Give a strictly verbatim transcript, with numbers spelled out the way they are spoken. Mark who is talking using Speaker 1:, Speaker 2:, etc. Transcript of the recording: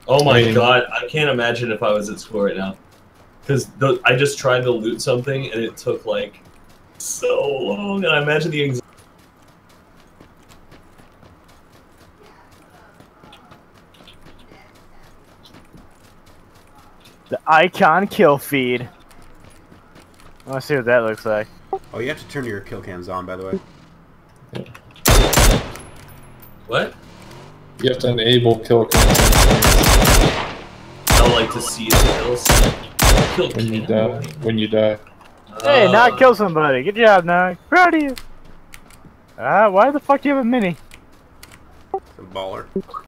Speaker 1: Oh my
Speaker 2: I mean,
Speaker 1: god, I can't imagine if I was at school right now. Because I just tried to loot something and it took like so long, and I imagine the anxiety.
Speaker 3: The icon kill feed. I want to see what that looks like.
Speaker 4: Oh, you have to turn your kill cams on, by the way.
Speaker 1: What?
Speaker 2: you have to enable kill cam
Speaker 1: I like to see the kills. Kill
Speaker 2: when you
Speaker 1: cam.
Speaker 2: die. When you die.
Speaker 3: Hey,
Speaker 1: Uh,
Speaker 3: Nog, kill somebody. Good job, Nog. Proud of you. Ah, uh, why the fuck do you have a mini?
Speaker 4: The baller.